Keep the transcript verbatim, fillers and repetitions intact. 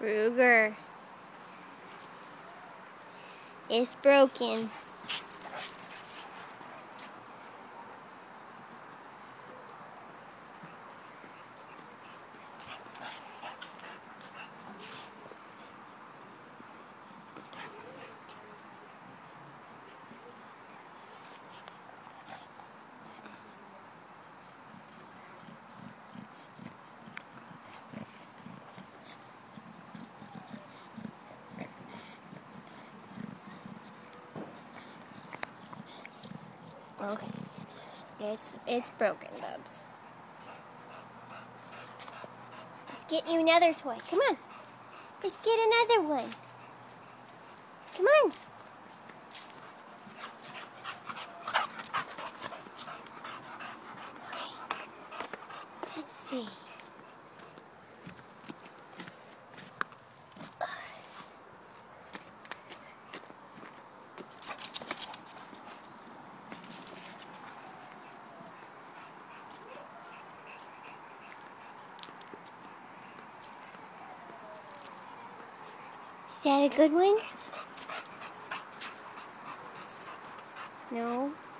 Ruger. It's broken. Okay. It's it's broken, Bubs. Let's get you another toy. Come on. Let's get another one. Come on. Okay. Let's see. Is that a good one? No.